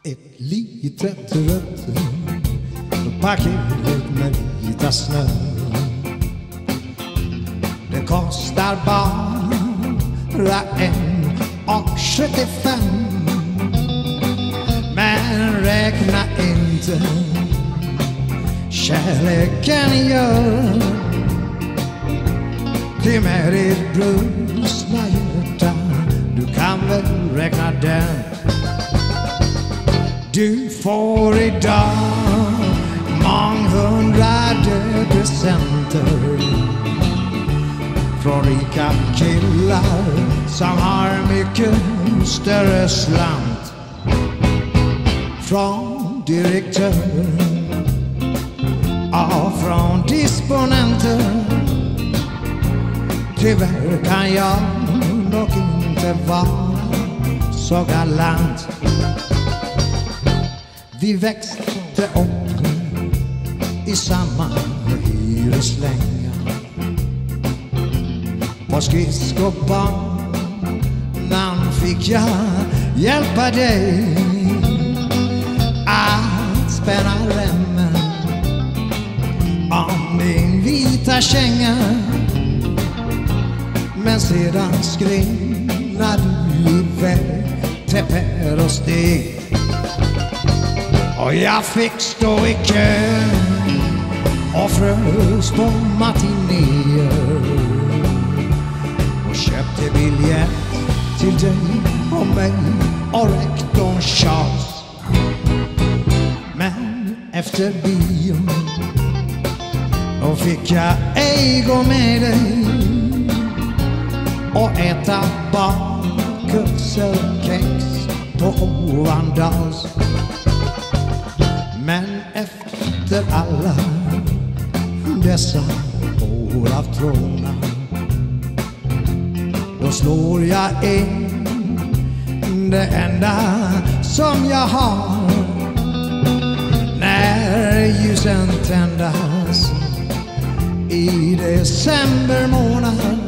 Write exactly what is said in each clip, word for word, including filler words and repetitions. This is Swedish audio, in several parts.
Ett litet rött paket med vita snö. Det kostar bara en och sjuttiofem. Men räkna inte, kärleken gör. Till med ditt brustna hjärta, du kan väl räkna den. Du får idag månghundrade presenter från rika killar som har mycket större slant. Från direktörer och från disponenter. Tyvärr kan jag dock inte vara så galant. Vi växte upp i samma hyreslänga. På skridskobanan fick jag hjälpa dig att spänna remmen om din vita känga. Men sedan skrinade du iväg till Per och Stig. Och jag fick stå i kö och frös på matinéer och köpte biljett till dig och mig och rektorn Charles. Men efter bion då fick jag ej gå med dig och äta bakelsekex på Ovandals. Men efter alla dessa år av tråna, då slår jag in det enda som jag har. När ljusen tändas i december månad,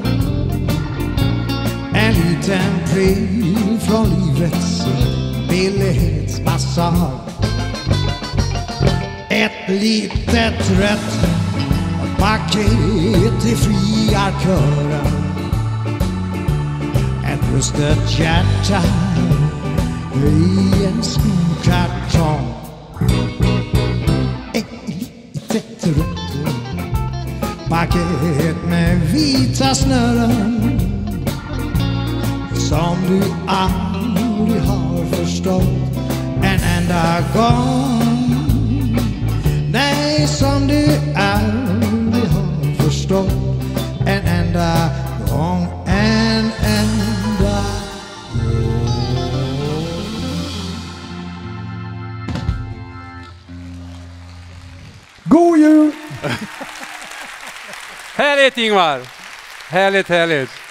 en liten pryl från livets billighetsbasar. Ett litet rött paket i friarkören. Ett brustet hjärta i en skokartong. Ett litet rött paket med vita snören som du aldrig har förstått en enda gång. Nej, som du aldrig har förstått en enda gång, en enda gång. God jul! Härligt, Ingvar! Härligt, härligt!